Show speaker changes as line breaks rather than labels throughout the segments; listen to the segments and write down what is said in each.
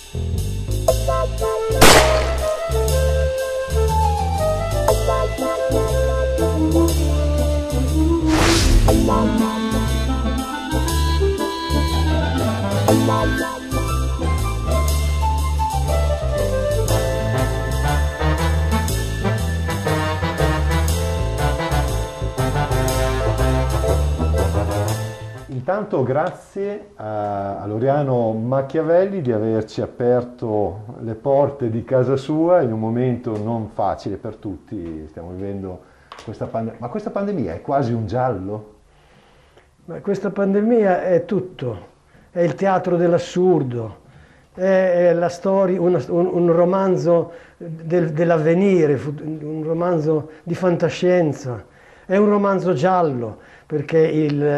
Intanto grazie a Loriano Machiavelli di averci aperto le porte di casa sua in un momento non facile per tutti. Stiamo vivendo questa pandemia. Ma questa pandemia è quasi un giallo?
Ma questa pandemia è tutto, è il teatro dell'assurdo, è la storia, un romanzo dell'avvenire, un romanzo di fantascienza, è un romanzo giallo, perché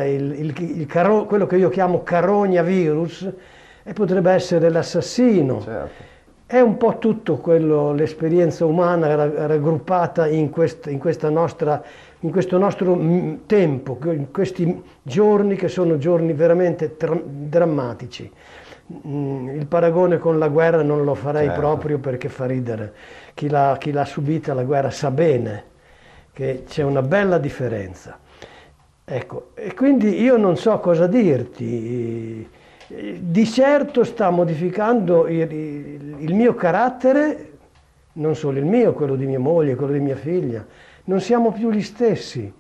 quello che io chiamo carogna virus potrebbe essere l'assassino.
Certo.
È un po' tutto quello, l'esperienza umana raggruppata in questo nostro tempo, in questi giorni che sono giorni veramente drammatici. Il paragone con la guerra non lo farei
certo.
proprio perché fa ridere. Chi l'ha subita la guerra sa bene che c'è una bella differenza. Ecco, e quindi io non so cosa dirti. Di certo sta modificando il mio carattere, non solo il mio, quello di mia moglie, quello di mia figlia. Non siamo più gli stessi.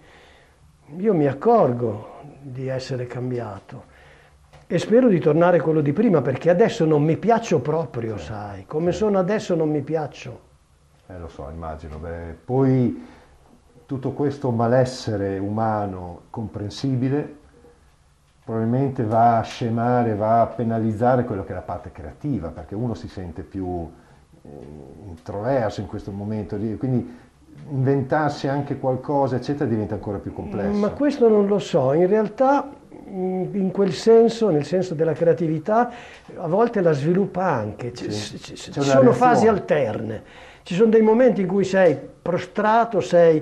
Io mi accorgo di essere cambiato e spero di tornare quello di prima, perché adesso non mi piaccio proprio, sai. Come sono adesso non mi piaccio.
Lo so, immagino. Beh, poi tutto questo malessere umano comprensibile probabilmente va a scemare, va a penalizzare quello che è la parte creativa, perché uno si sente più introverso in questo momento, quindi inventarsi anche qualcosa, eccetera, diventa ancora più complesso.
Ma questo non lo so, in realtà in quel senso, nel senso della creatività, a volte la sviluppa anche. Ci sono fasi alterne, ci sono dei momenti in cui sei prostrato, sei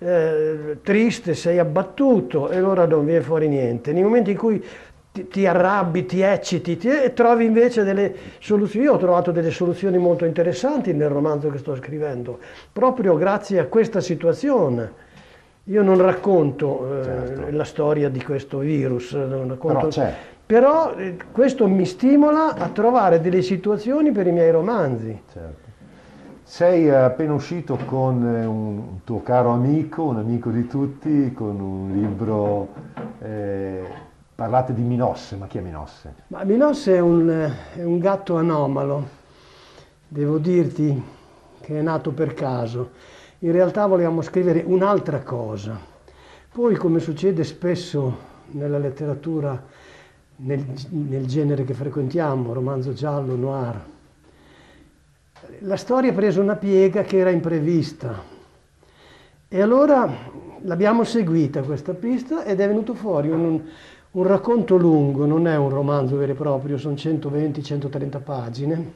triste, sei abbattuto e allora non viene fuori niente. Nei momenti in cui ti arrabbi, ti ecciti e trovi invece delle soluzioni. Io ho trovato delle soluzioni molto interessanti nel romanzo che sto scrivendo, proprio grazie a questa situazione. Io non racconto
certo.
la storia di questo virus, non racconto,
però
questo mi stimola a trovare delle situazioni per i miei romanzi.
Certo. Sei appena uscito con un tuo caro amico, un amico di tutti, con un libro, parlate di Minosse, ma chi è Minosse?
Ma Minosse è un gatto anomalo, devo dirti che è nato per caso. In realtà volevamo scrivere un'altra cosa. Poi, come succede spesso nella letteratura, nel genere che frequentiamo, romanzo giallo, noir, la storia ha preso una piega che era imprevista e allora l'abbiamo seguita questa pista ed è venuto fuori un racconto lungo, non è un romanzo vero e proprio, sono 120-130 pagine,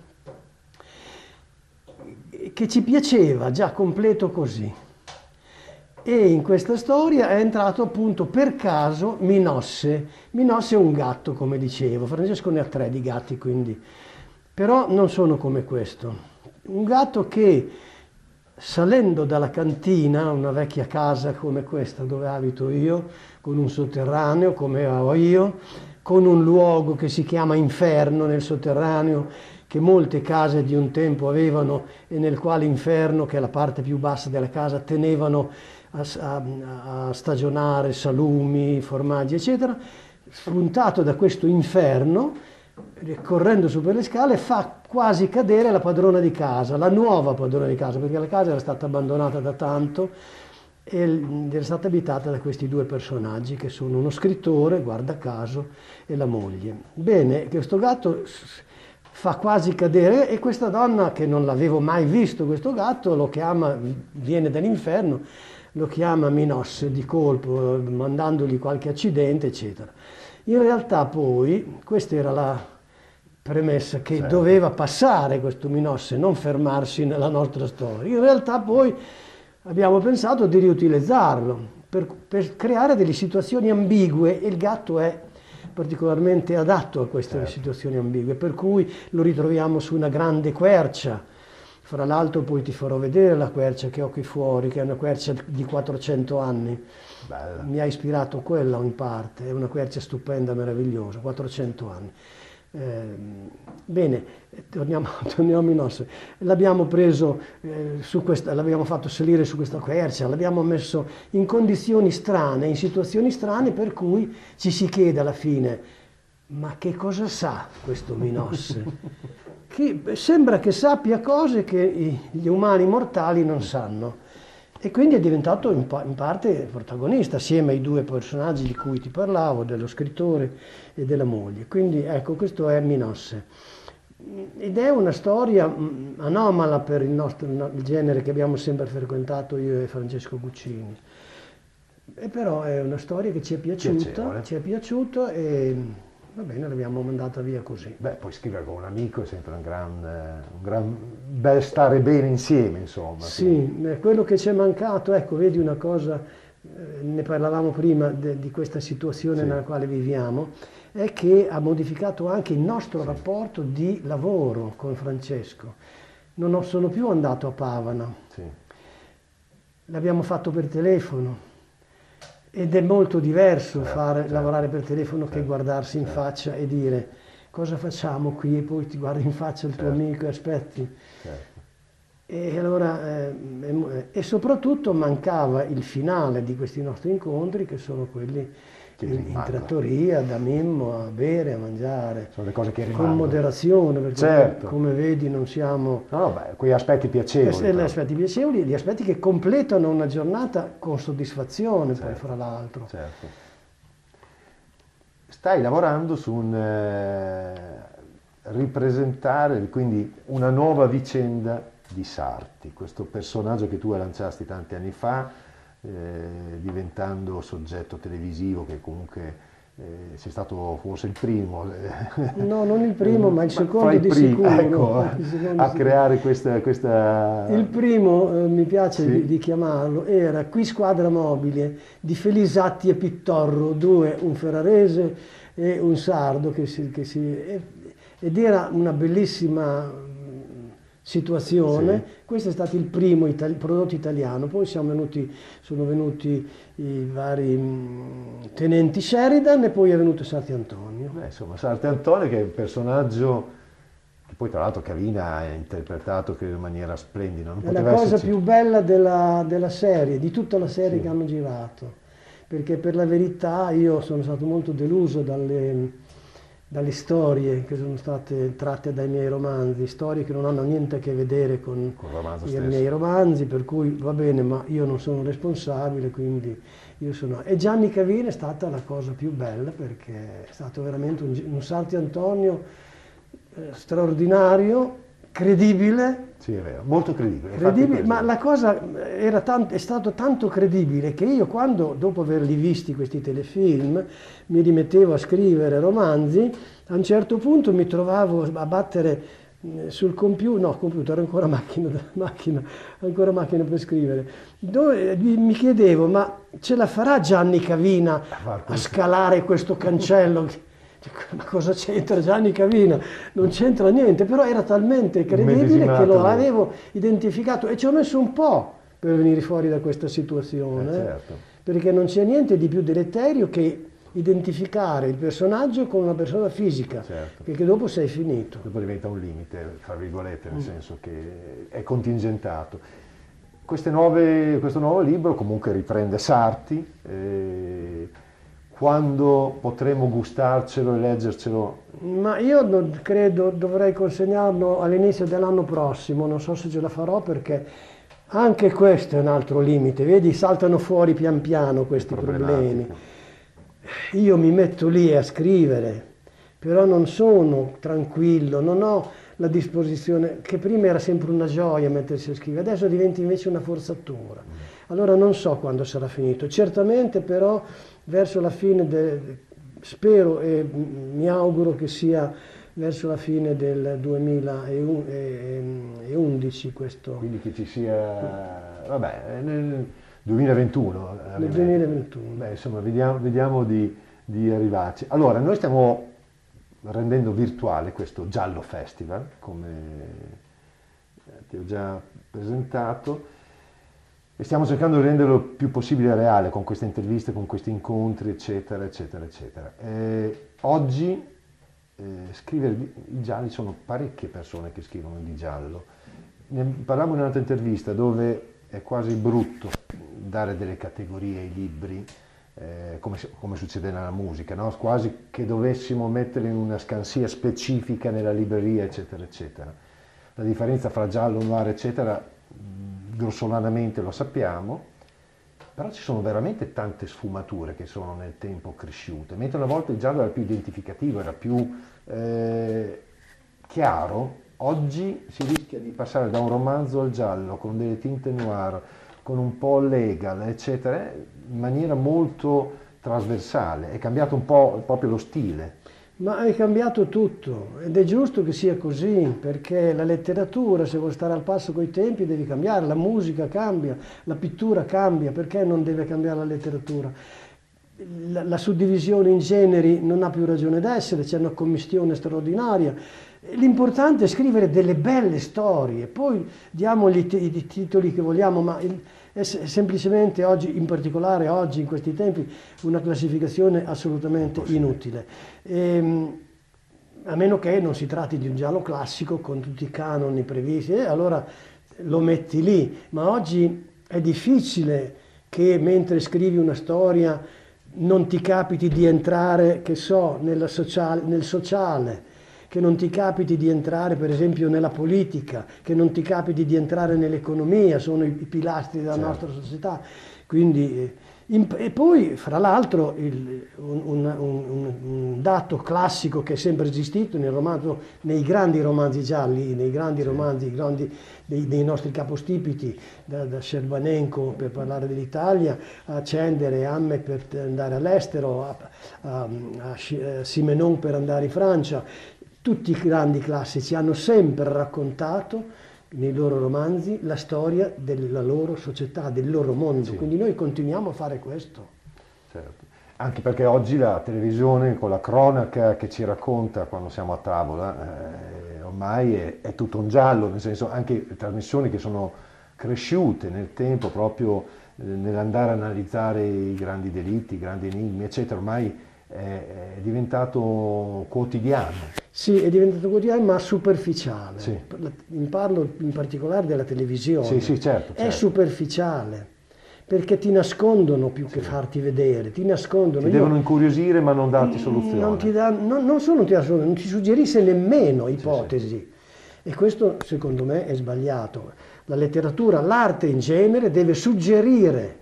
che ci piaceva già completo così. E in questa storia è entrato appunto per caso Minosse. Minosse è un gatto, come dicevo, Francesco ne ha 3 di gatti, quindi. Però non sono come questo. Un gatto che, salendo dalla cantina, una vecchia casa come questa dove abito io, con un sotterraneo come ho io, con un luogo che si chiama Inferno nel sotterraneo, che molte case di un tempo avevano e nel quale Inferno, che è la parte più bassa della casa, tenevano a stagionare salumi, formaggi, eccetera. Spuntato da questo inferno, correndo su per le scale, fa quasi cadere la padrona di casa, la nuova padrona di casa, perché la casa era stata abbandonata da tanto e era stata abitata da questi 2 personaggi che sono uno scrittore, guarda caso, e la moglie. Bene, questo gatto fa quasi cadere e questa donna, che non l'avevo mai visto questo gatto, lo chiama, viene dall'inferno, lo chiama Minosse di colpo, mandandogli qualche accidente, eccetera. In realtà poi, questa era la premessa, che doveva passare questo Minosse, non fermarsi nella nostra storia. In realtà poi abbiamo pensato di riutilizzarlo per creare delle situazioni ambigue. Il gatto è particolarmente adatto a queste situazioni ambigue, per cui lo ritroviamo su una grande quercia. Fra l'altro poi ti farò vedere la quercia che ho qui fuori, che è una quercia di 400 anni.
Bella.
Mi ha ispirato quella in parte, è una quercia stupenda, meravigliosa, 400 anni. Bene, torniamo a Minosse. L'abbiamo preso l'abbiamo fatto salire su questa quercia, l'abbiamo messo in condizioni strane, in situazioni strane, per cui ci si chiede alla fine: ma che cosa sa questo Minosse? Che sembra che sappia cose che gli umani mortali non sanno. E quindi è diventato in parte protagonista, assieme ai due personaggi di cui ti parlavo, dello scrittore e della moglie. Quindi ecco, questo è Minosse. Ed è una storia anomala per il genere che abbiamo sempre frequentato io e Francesco Guccini. E però è una storia che ci è piaciuta e va bene, l'abbiamo mandata via così.
Beh, poi scrivere con un amico è sempre un gran bel stare bene insieme, insomma.
Sì, quello che ci è mancato, ecco, vedi una cosa, ne parlavamo prima di questa situazione nella quale viviamo, è che ha modificato anche il nostro rapporto di lavoro con Francesco. Non sono più andato a Pavana, l'abbiamo fatto per telefono. Ed è molto diverso lavorare per telefono che guardarsi in faccia e dire: cosa facciamo qui? E poi ti guardi in faccia il tuo amico e aspetti. E allora, e soprattutto mancava il finale di questi nostri incontri, che sono quelli in trattoria, da Mimmo, a bere, a mangiare.
Sono le cose che rimangono.
Con moderazione, perché come vedi non siamo...
quegli aspetti piacevoli.
Gli aspetti piacevoli, gli aspetti che completano una giornata con soddisfazione, poi fra l'altro.
Certo. Stai lavorando su ripresentare quindi una nuova vicenda di Sarti, questo personaggio che tu lanciasti tanti anni fa, diventando soggetto televisivo, che comunque sei stato forse il primo.
No, non il primo, ma il secondo di sicuro.
Ecco, a creare questa...
Il primo, mi piace di chiamarlo, era Qui Squadra Mobile di Felisatti e Pittorro, due, un ferrarese e un sardo, ed era una bellissima situazione. Questo è stato il primo prodotto italiano, poi sono venuti i vari tenenti Sheridan e poi è venuto Sarti Antonio.
Insomma, Sarti Antonio, che è un personaggio che poi tra l'altro Cavina ha interpretato credo in maniera splendida.
È la cosa più bella della serie, di tutta la serie che hanno girato, perché per la verità io sono stato molto deluso dalle storie che sono state tratte dai miei romanzi, storie che non hanno niente a che vedere con i miei romanzi, per cui va bene, ma io non sono responsabile, quindi io sono... E Gianni Cavina è stata la cosa più bella, perché è stato veramente un Sarti Antonio straordinario, credibile.
Sì, è vero, molto credibile.
Ma la cosa è stato tanto credibile che io, quando, dopo averli visti questi telefilm, mi rimettevo a scrivere romanzi, a un certo punto mi trovavo a battere sul computer, ancora macchina per scrivere, dove mi chiedevo: ma ce la farà Gianni Cavina a scalare questo cancello? Ma cosa c'entra Gianni Cavina? Non c'entra niente, però era talmente credibile che lo avevo identificato e ci ho messo un po' per venire fuori da questa situazione, perché non c'è niente di più deleterio che identificare il personaggio con una persona fisica, perché dopo sei finito.
Dopo diventa un limite, fra virgolette, nel senso che è contingentato. Questo nuovo libro comunque riprende Sarti. Quando potremo gustarcelo e leggercelo?
Ma io credo dovrei consegnarlo all'inizio dell'anno prossimo, non so se ce la farò, perché anche questo è un altro limite, vedi, saltano fuori pian piano questi problemi. Io mi metto lì a scrivere, però non sono tranquillo, non ho la disposizione, che prima era sempre una gioia mettersi a scrivere, adesso diventa invece una forzatura. Allora non so quando sarà finito, certamente però verso la fine, spero e mi auguro che sia verso la fine del 2011 questo.
Quindi che ci sia, vabbè, nel 2021.
Nel 2021.
Beh, insomma, vediamo di di arrivarci. Allora, noi stiamo rendendo virtuale questo Giallo Festival, come ti ho già presentato, e stiamo cercando di renderlo il più possibile reale con queste interviste, con questi incontri, eccetera, eccetera, eccetera. Oggi scrivere i gialli, sono parecchie persone che scrivono di giallo. Ne parlavamo in un'altra intervista dove è quasi brutto dare delle categorie ai libri, come succede nella musica, no? Quasi che dovessimo metterli in una scansia specifica nella libreria, eccetera, eccetera. La differenza fra giallo, noir, eccetera, grossolanamente lo sappiamo, però ci sono veramente tante sfumature che sono nel tempo cresciute. Mentre una volta il giallo era più identificativo, era più chiaro, oggi si rischia di passare da un romanzo al giallo con delle tinte noir, con un po' legal, eccetera, in maniera molto trasversale. È cambiato un po' proprio lo stile.
Ma è cambiato tutto ed è giusto che sia così, perché la letteratura, se vuoi stare al passo coi tempi, devi cambiare, la musica cambia, la pittura cambia, perché non deve cambiare la letteratura? La suddivisione in generi non ha più ragione d'essere, c'è una commistione straordinaria. L'importante è scrivere delle belle storie, poi diamo i titoli che vogliamo, ma è semplicemente oggi, in particolare oggi, in questi tempi, una classificazione assolutamente inutile. A meno che non si tratti di un giallo classico con tutti i canoni previsti, allora lo metti lì. Ma oggi è difficile che mentre scrivi una storia non ti capiti di entrare, che so, nel sociale, che non ti capiti di entrare per esempio nella politica, che non ti capiti di entrare nell'economia, sono i pilastri della nostra società. Quindi, e poi fra l'altro un dato classico che è sempre esistito nel romanzo, nei grandi romanzi gialli, nei grandi romanzi dei nostri capostipiti, da Scerbanenko per parlare dell'Italia, a Cender e Hamme per andare all'estero, a Simenon per andare in Francia. Tutti i grandi classici hanno sempre raccontato nei loro romanzi la storia della loro società, del loro mondo, quindi noi continuiamo a fare questo.
Certo. Anche perché oggi la televisione con la cronaca che ci racconta quando siamo a tavola, ormai è tutto un giallo, nel senso anche trasmissioni che sono cresciute nel tempo proprio nell'andare a analizzare i grandi delitti, i grandi enigmi, eccetera, ormai è diventato quotidiano.
Sì, è diventato quotidiano ma superficiale.
Sì.
Parlo in particolare della televisione.
Sì, certo.
È superficiale, perché ti nascondono più che farti vedere, ti nascondono.
Ti devono incuriosire ma non darti soluzioni.
Non solo non ti suggerisce nemmeno ipotesi. E questo secondo me è sbagliato. La letteratura, l'arte in genere deve suggerire,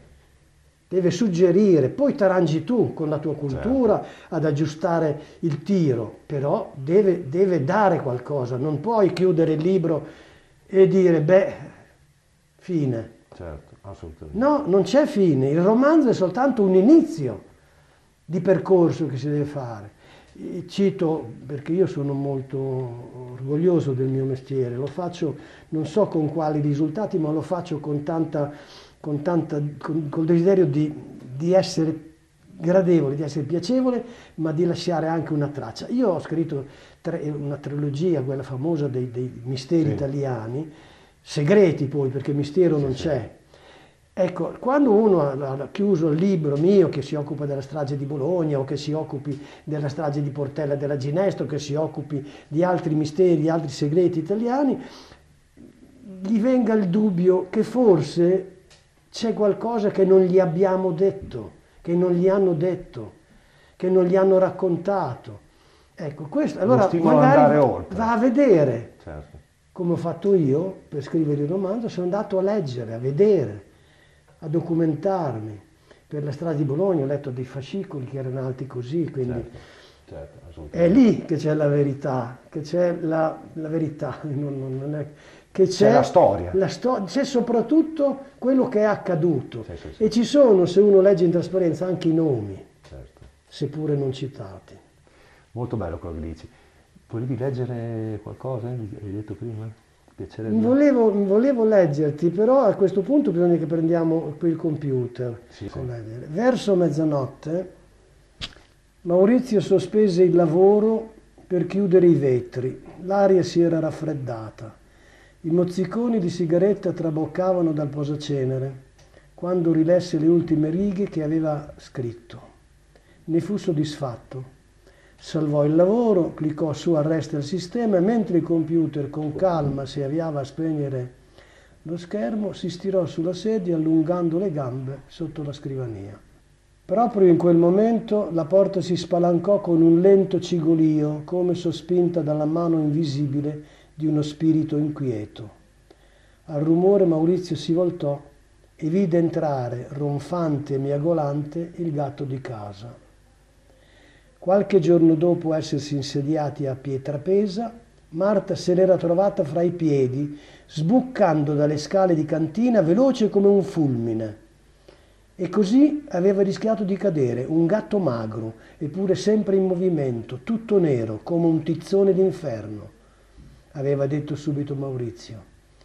poi t'arrangi tu con la tua cultura ad aggiustare il tiro, però deve dare qualcosa, non puoi chiudere il libro e dire beh, fine.
Certo, assolutamente.
No, non c'è fine, il romanzo è soltanto un inizio di percorso che si deve fare. Cito, perché io sono molto orgoglioso del mio mestiere, lo faccio non so con quali risultati, ma lo faccio col desiderio di essere gradevole, di essere piacevole, ma di lasciare anche una traccia. Io ho scritto una trilogia, quella famosa dei misteri italiani, segreti poi, perché mistero non c'è. Ecco, quando uno ha chiuso il libro mio che si occupa della strage di Bologna o che si occupi della strage di Portella della Ginestra, che si occupi di altri misteri, altri segreti italiani, gli venga il dubbio che forse c'è qualcosa che non gli abbiamo detto, che non gli hanno detto, che non gli hanno raccontato. Ecco, questo allora magari va a vedere, come ho fatto io per scrivere il romanzo, sono andato a leggere, a vedere, a documentarmi. Per la strada di Bologna ho letto dei fascicoli che erano alti così, quindi è lì che c'è la verità, che c'è la verità, non è, che c'è
la storia.
C'è soprattutto quello che è accaduto. E ci sono, se uno legge in trasparenza, anche i nomi, seppure non citati.
Molto bello quello che dici. Volevi leggere qualcosa? Hai detto prima?
Volevo leggerti, però a questo punto bisogna che prendiamo qui il computer. Verso mezzanotte Maurizio sospese il lavoro per chiudere i vetri. L'aria si era raffreddata. I mozziconi di sigaretta traboccavano dal posacenere quando rilesse le ultime righe che aveva scritto. Ne fu soddisfatto. Salvò il lavoro, cliccò su arresta il sistema e mentre il computer con calma si avviava a spegnere lo schermo, si stirò sulla sedia allungando le gambe sotto la scrivania. Proprio in quel momento la porta si spalancò con un lento cigolio, come sospinta dalla mano invisibile di uno spirito inquieto. Al rumore Maurizio si voltò e vide entrare, ronfante e miagolante, il gatto di casa. Qualche giorno dopo essersi insediati a Pietrapesa, Marta se l'era trovata fra i piedi, sbuccando dalle scale di cantina veloce come un fulmine. E così aveva rischiato di cadere, un gatto magro, eppure sempre in movimento, tutto nero, come un tizzone d'inferno, aveva detto subito Maurizio.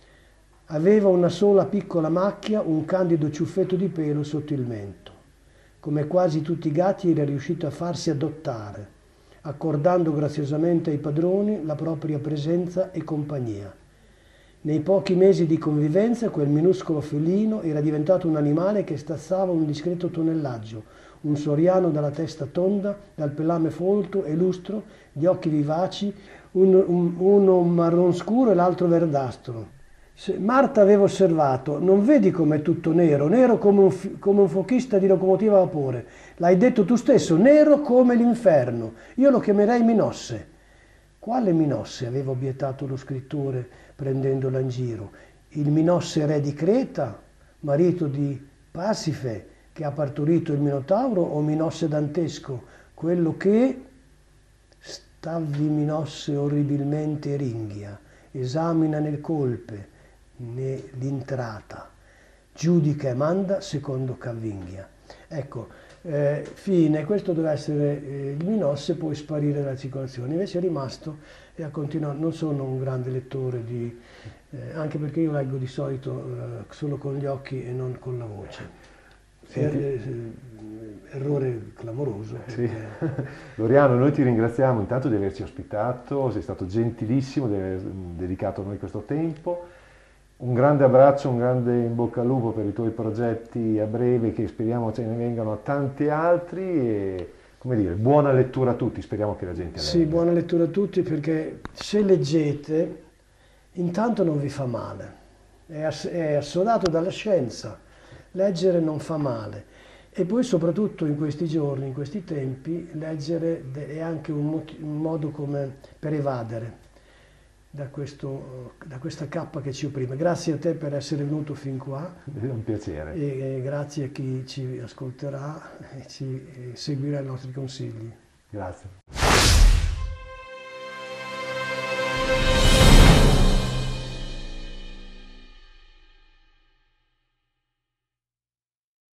Aveva una sola piccola macchia, un candido ciuffetto di pelo sotto il mento. Come quasi tutti i gatti era riuscito a farsi adottare, accordando graziosamente ai padroni la propria presenza e compagnia. Nei pochi mesi di convivenza quel minuscolo felino era diventato un animale che stazzava un discreto tonnellaggio, un soriano dalla testa tonda, dal pelame folto e lustro, gli occhi vivaci, uno marron scuro e l'altro verdastro. Marta aveva osservato: non vedi com'è tutto nero, nero come un fochista di locomotiva a vapore. L'hai detto tu stesso, nero come l'inferno. Io lo chiamerei Minosse. Quale Minosse? Aveva obiettato lo scrittore prendendola in giro. Il Minosse re di Creta, marito di Pasife, che ha partorito il Minotauro, o Minosse dantesco, quello che stavi Minosse orribilmente ringhia, esamina nel colpe, nell'intrata, giudica e manda secondo Cavinghia. Ecco, fine, questo doveva essere il Minosse, poi sparire dalla circolazione, invece è rimasto e ha continuato. Non sono un grande lettore anche perché io leggo di solito solo con gli occhi e non con la voce. Errore clamoroso.
Sì. Loriano, noi ti ringraziamo intanto di averci ospitato, sei stato gentilissimo di aver dedicato a noi questo tempo. Un grande abbraccio, un grande in bocca al lupo per i tuoi progetti a breve, che speriamo ce ne vengano tanti altri e, come dire, buona lettura a tutti, speriamo che la gente legga.
Sì, buona lettura a tutti, perché se leggete intanto non vi fa male, è assodato dalla scienza, leggere non fa male e poi soprattutto in questi giorni, in questi tempi, leggere è anche un modo come per evadere da questa cappa che ci opprime. Grazie a te per essere venuto fin qua.
È un piacere.
E grazie a chi ci ascolterà e ci seguirà i nostri consigli.
Grazie.